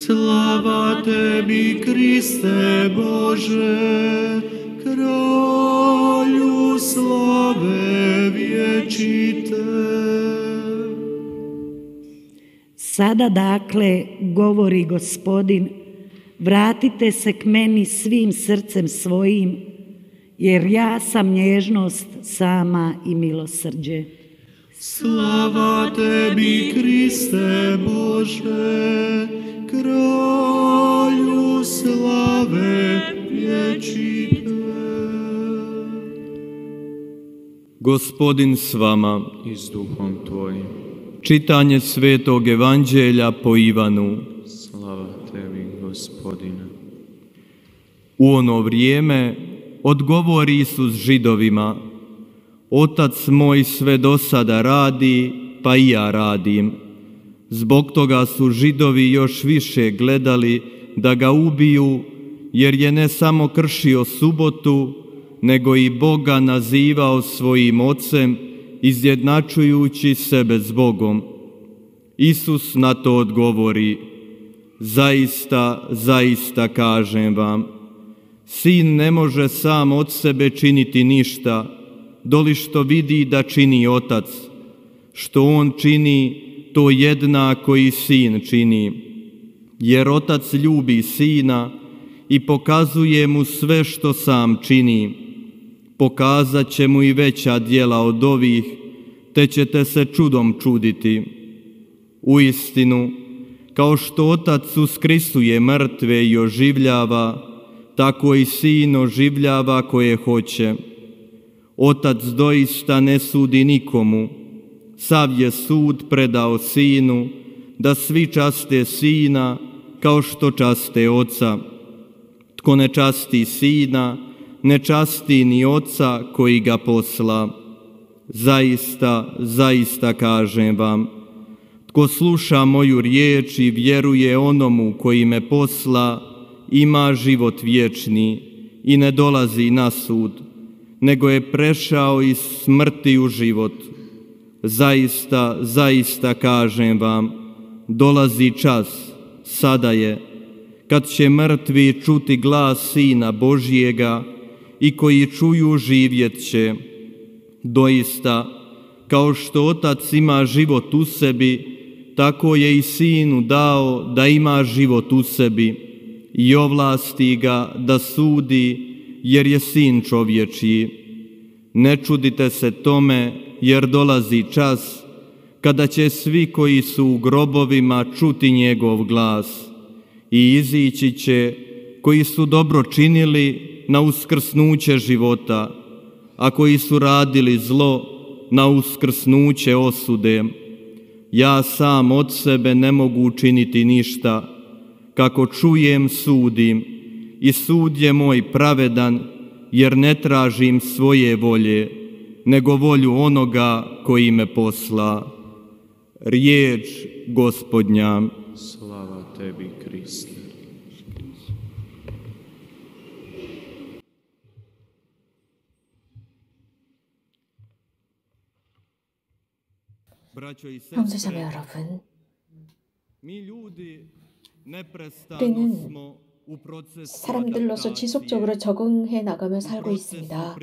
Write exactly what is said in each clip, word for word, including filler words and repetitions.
Slava tebi, Kriste Bože, kralju slave vječite. Sada dakle, govori Gospodin, vratite se k meni svim srcem svojim, jer ja sam nježnost sama i milosrđe. Slava tebi, Kriste Bože, kralju slave vječite. Gospodin s vama I s duhom tvojim. Čitanje Svetog Evanđelja po Ivanu. Slava tebi, Gospodine. U ono vrijeme odgovori Isus Židovima: Otac moj sve do sada radi, pa i ja radim. Zbog toga su Židovi još više gledali da ga ubiju, jer je ne samo kršio subotu, nego i Boga nazivao svojim ocem, izjednačujući sebe s Bogom. Isus na to odgovori: Zaista, zaista kažem vam, sin ne može sam od sebe činiti ništa, doli što vidi da čini otac. Što on čini, to jednako i sin čini. Jer otac ljubi sina i pokazuje mu sve što sam čini. Pokazat će mu i veća djela od ovih, te ćete se čudom čuditi. Uistinu, kao što otac uskrisuje mrtve i oživljava, tako i sin oživljava koje hoće. Otac doista ne sudi nikomu, sav je sud predao sinu, da svi časte sina kao što časte oca. Tko ne časti sina, ne časti ni oca koji ga posla. Zaista, zaista kažem vam, tko sluša moju riječ i vjeruje onomu koji me posla, ima život vječni i ne dolazi na sud, nego je prešao iz smrti u život. Zaista, zaista kažem vam, dolazi čas, sada je, kad će mrtvi čuti glas Sina Božjega i koji čuju živjet će. Doista, kao što Otac ima život u sebi, tako je i Sinu dao da ima život u sebi i ovlasti ga da sudi, jer je Sin čovječji. Ne čudite se tome, jer dolazi čas kada će svi koji su u grobovima čuti njegov glas i izići će koji su dobro činili na uskrsnuće života, a koji su radili zlo na uskrsnuće osude. Ja sam od sebe ne mogu učiniti ništa, kako čujem sudim i sud je moj pravedan, jer ne tražim svoje volje, nego volju onoga koji me posla. Riječ Gospodnja. Slava tebi, Kriste. 성도자매 여러분, mi ljudi neprestano 우리는 smo u procesu 사람들로서 지속적으로 적응해 나가며 살고 있습니다.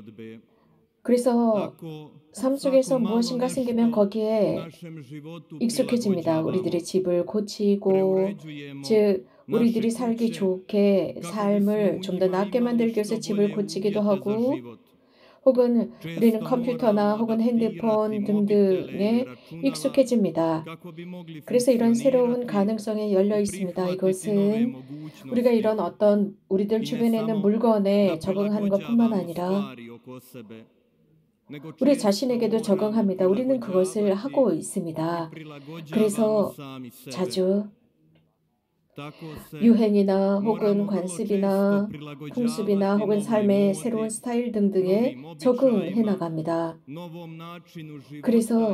그래서 삶 속에서 무엇인가 생기면 거기에 익숙해집니다. 우리들의 집을 고치고, 즉 우리들이 살기 좋게 삶을 좀 더 낫게 만들기 위해서 집을 고치기도 하고, 혹은 우리는 컴퓨터나 혹은 핸드폰 등등에 익숙해집니다. 그래서 이런 새로운 가능성에 열려 있습니다. 이것은 우리가 이런 어떤 우리들 주변에 있는 물건에 적응하는 것뿐만 아니라 우리 자신에게도 적응합니다. 우리는 그것을 하고 있습니다. 그래서 자주 유행이나 혹은 관습이나 풍습이나 혹은 삶의 새로운 스타일 등등에 적응해 나갑니다. 그래서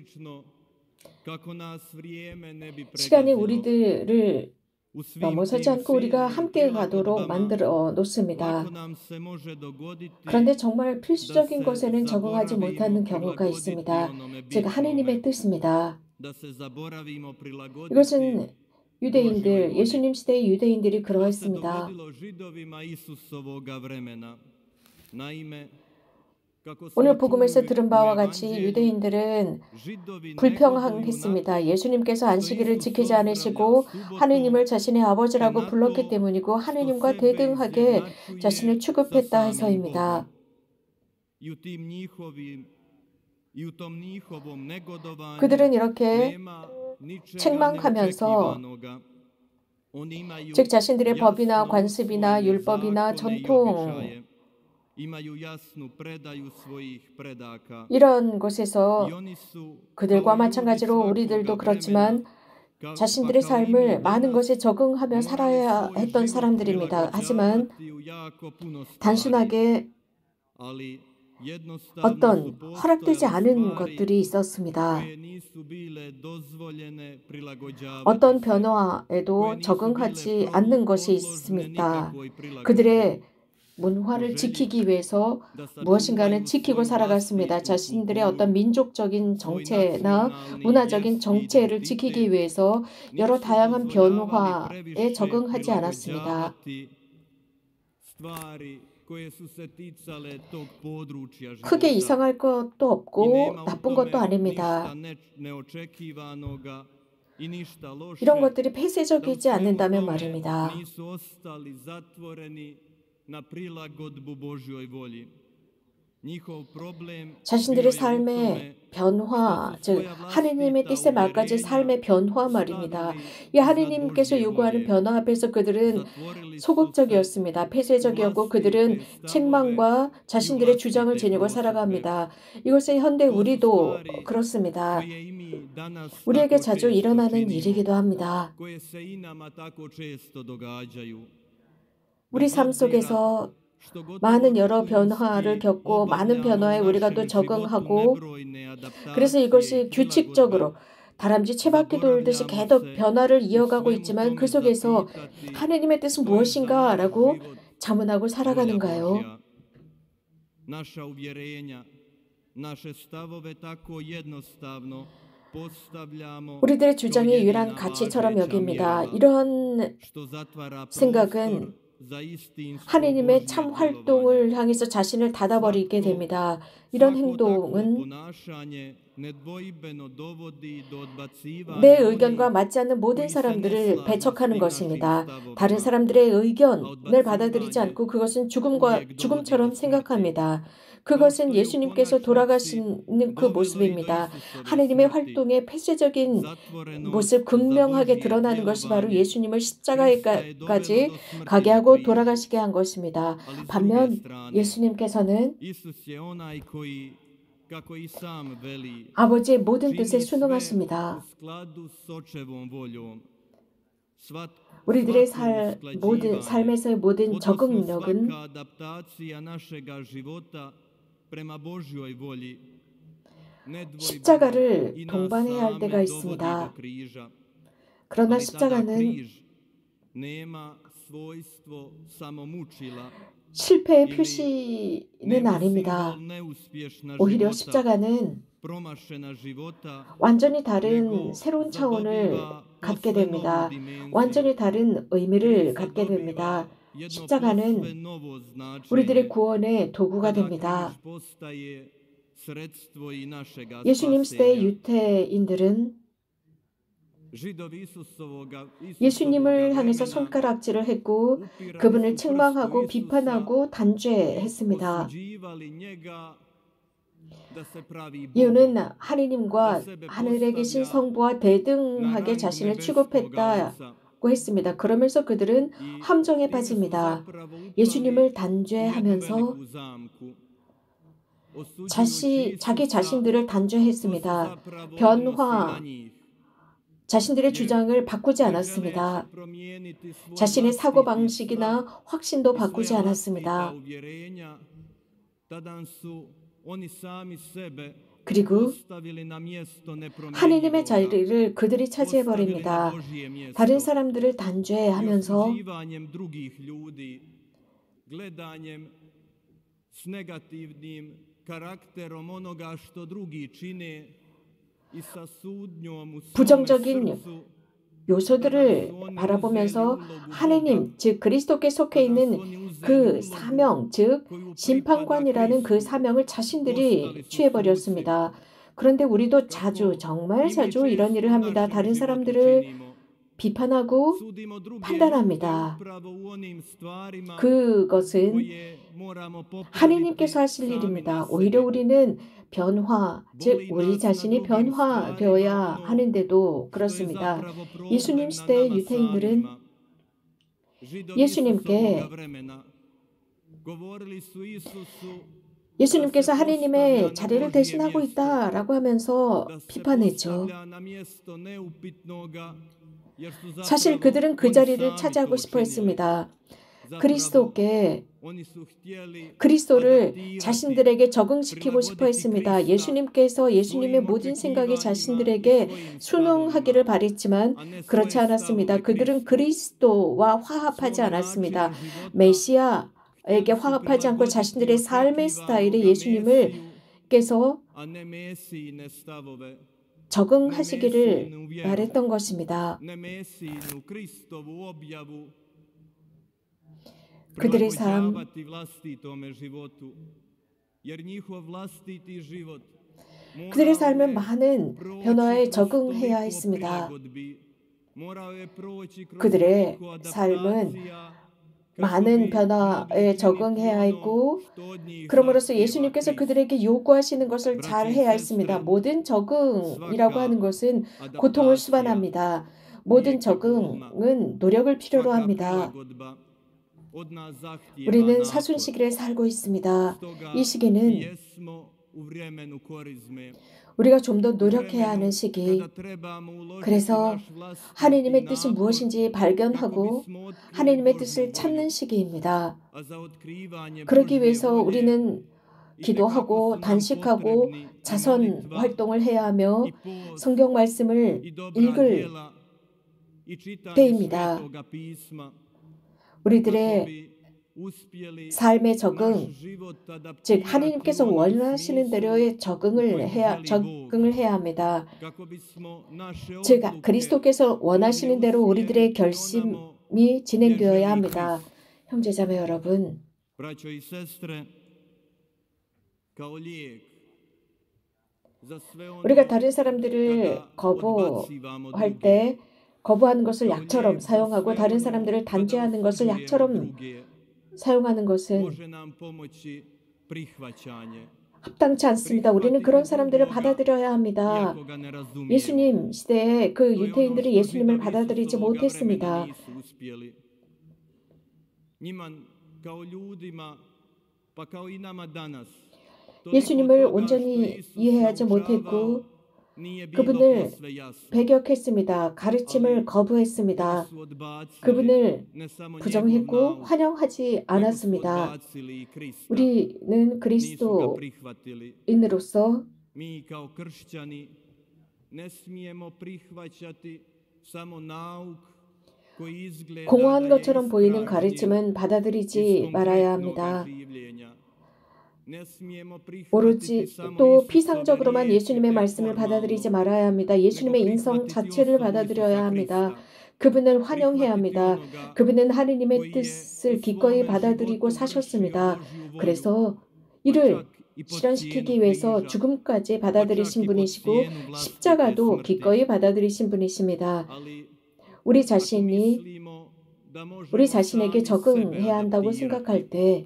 시간이 우리들을 넘어서지 않고 우리가 함께 가도록 만들어 놓습니다. 그런데 정말 필수적인 것에는 적응하지 못하는 경우가 있습니다. 즉 하느님의 뜻입니다. 이것은 유대인들, 예수님 시대의 유대인들이 그러했습니다. 오늘 복음에서 들은 바와 같이 유대인들은 불평했습니다. 예수님께서 안식일을 지키지 않으시고 하느님을 자신의 아버지라고 불렀기 때문이고 하느님과 대등하게 자신을 취급했다 해서입니다. 그들은 이렇게 책망하면서 즉 자신들의 법이나 관습이나 율법이나 전통 이런 곳에서 그들과 마찬가지로 우리들도 그렇지만 자신들의 삶을 많은 것에 적응하며 살아야 했던 사람들입니다. 하지만 단순하게 어떤 허락되지 않은 것들이 있었습니다. 어떤 변화에도 적응하지 않는 것이 있습니다. 그들의 문화를 지키기 위해서 무엇인가는 지키고 살아갔습니다. 자신들의 어떤 민족적인 정체나 문화적인 정체를 지키기 위해서 여러 다양한 변화에 적응하지 않았습니다. 크게 이상할 것도 없고 나쁜 것도 아닙니다. 이런 것들이 폐쇄적이지 않는다면 말입니다. 자신들의 삶의 변화, 즉 하느님의 뜻의 말까지 삶의 변화 말입니다. 이 하느님께서 요구하는 변화 앞에서 그들은 소극적이었습니다. 폐쇄적이었고 그들은 책망과 자신들의 주장을 지니고 살아갑니다. 이것은 현대 우리도 그렇습니다. 우리에게 자주 일어나는 일이기도 합니다. 우리 삶 속에서 많은 여러 변화를 겪고 많은 변화에 우리가 또 적응하고 그래서 이것이 규칙적으로 다람쥐 쳇바퀴 돌듯이 계속 변화를 이어가고 있지만 그 속에서 하느님의 뜻은 무엇인가 라고 자문하고 살아가는가요? 우리들의 주장이 유일한 가치처럼 여깁니다. 이런 생각은 하느님의 참 활동을 향해서 자신을 닫아버리게 됩니다. 이런 행동은 내 의견과 맞지 않는 모든 사람들을 배척하는 것입니다. 다른 사람들의 의견을 받아들이지 않고 그것은 죽음과 죽음처럼 생각합니다. 그것은 예수님께서 돌아가시는 그 모습입니다. 하느님의 활동의 폐쇄적인 모습 극명하게 드러나는 것이 바로 예수님을 십자가에까지 가게 하고 돌아가시게 한 것입니다. 반면 예수님께서는 아버지의 모든 뜻에 순응하십니다. 우리들의 살, 모든, 삶에서의 모든 적응력은 십자가를 동반해야 할 때가 있습니다. 그러나 십자가는 실패의 표시는 아닙니다. 오히려 십자가는 완전히 다른 새로운 차원을 갖게 됩니다. 완전히 다른 의미를 갖게 됩니다. 십자가는 우리들의 구원의 도구가 됩니다. 예수님 시대의 유대인들은 예수님을 향해서 손가락질을 했고 그분을 책망하고 비판하고 단죄했습니다. 이유는 하느님과 하늘에 계신 성부와 대등하게 자신을 취급했다고 했습니다. 그러면서 그들은 함정에 빠집니다. 예수님을 단죄하면서 자시, 자기 자신들을 단죄했습니다. 변화, 자신들의 주장을 바꾸지 않았습니다. 자신의 사고방식이나 확신도 바꾸지 않았습니다. 그리고 하느님의 자리를 그들이 차지해버립니다. 다른 사람들을 단죄하면서 부정적인 요소들을 바라보면서 하느님, 즉 그리스도께 속해 있는 그 사명, 즉 심판관이라는 그 사명을 자신들이 취해버렸습니다. 그런데 우리도 자주, 정말 자주 이런 일을 합니다. 다른 사람들을 비판하고 판단합니다. 그것은 하느님께서 하실 일입니다. 오히려 우리는 변화, 즉 우리 자신이 변화되어야 하는데도 그렇습니다. 예수님 시대의 유대인들은 예수님께 예수님께서 하느님의 자리를 대신하고 있다라고 하면서 비판했죠. 사실 그들은 그 자리를 차지하고 싶어 했습니다. 그리스도께 그리스도를 자신들에게 적응시키고 싶어 했습니다. 예수님께서 예수님의 모든 생각이 자신들에게 순응하기를 바랬지만 그렇지 않았습니다. 그들은 그리스도와 화합하지 않았습니다. 메시아에게 화합하지 않고 자신들의 삶의 스타일에 예수님을 께서 적응하시기를 바랬던 것입니다. 그들의 삶, 그들의 삶은 많은 변화에 적응해야 했습니다. 그들의 삶은 많은 변화에 적응해야 했고 그럼으로써 예수님께서 그들에게 요구하시는 것을 잘 해야 했습니다. 모든 적응이라고 하는 것은 고통을 수반합니다. 모든 적응은 노력을 필요로 합니다. 우리는 사순 시기를 살고 있습니다. 이 시기는 우리가 좀 더 노력해야 하는 시기. 그래서 하느님의 뜻이 무엇인지 발견하고 하느님의 뜻을 찾는 시기입니다. 그러기 위해서 우리는 기도하고 단식하고 자선 활동을 해야 하며 성경 말씀을 읽을 때입니다. 우리들의 삶의 적응, 즉 하느님께서 원하시는 대로의 적응을 해야 적응을 해야 합니다. 즉 그리스도께서 원하시는 대로 우리들의 결심이 진행되어야 합니다. 형제자매 여러분, 우리가 다른 사람들을 거부할 때 거부하는 것을 약처럼 사용하고 다른 사람들을 단죄하는 것을 약처럼 사용하는 것은 합당치 않습니다. 우리는 그런 사람들을 받아들여야 합니다. 예수님 시대에 그 유대인들이 예수님을 받아들이지 못했습니다. 예수님을 온전히 이해하지 못했고 그분을 배격했습니다. 가르침을 거부했습니다. 그분을 부정했고 환영하지 않았습니다. 우리는 그리스도인으로서 공허한 것처럼 보이는 가르침은 받아들이지 말아야 합니다. 오로지 또 피상적으로만 예수님의 말씀을 받아들이지 말아야 합니다. 예수님의 인성 자체를 받아들여야 합니다. 그분을 환영해야 합니다. 그분은 하느님의 뜻을 기꺼이 받아들이고 사셨습니다. 그래서 이를 실현시키기 위해서 죽음까지 받아들이신 분이시고 십자가도 기꺼이 받아들이신 분이십니다. 우리 자신이 우리 자신에게 적응해야 한다고 생각할 때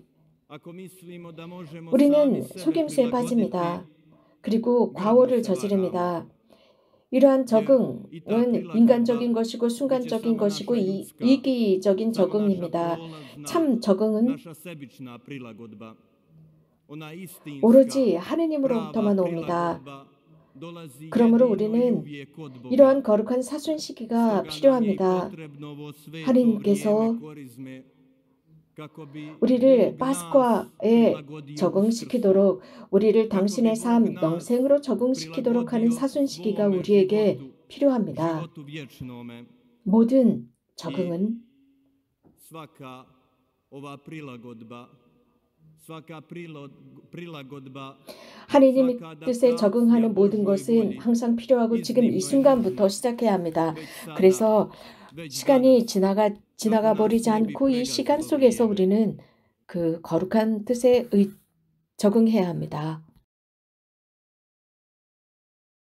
우리는 속임수에 빠집니다. 그리고 과오를 저지릅니다. 이러한 적응은 인간적인 것이고 순간적인 것이고 이, 이기적인 적응입니다. 참 적응은 오로지 하느님으로부터만 옵니다. 그러므로 우리는 이러한 거룩한 사순 시기가 필요합니다. 하느님께서 우리를 파스쿠아에 적응시키도록 우리를 당신의 삶, 영생으로 적응시키도록 하는 사순 시기가 우리에게 필요합니다. 모든 적응은 하나님의 뜻에 적응하는 모든 것은 항상 필요하고 지금 이 순간부터 시작해야 합니다. 그래서 시간이 지나가 지나가 버리지 않고 이 시간 속에서 우리는 그 거룩한 뜻에 의, 적응해야 합니다.